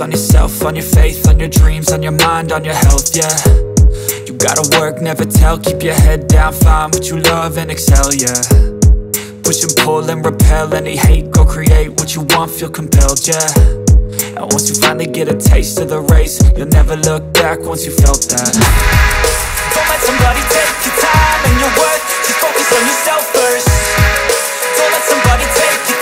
on yourself, on your faith, on your dreams, on your mind, on your health, yeah. You gotta work, never tell, keep your head down, find what you love and excel, yeah. Push and pull and repel any hate, go create what you want, feel compelled, yeah. And once you finally get a taste of the race, you'll never look back once you felt that. Don't let somebody take your time and your worth, just focus on yourself first. Don't let somebody take your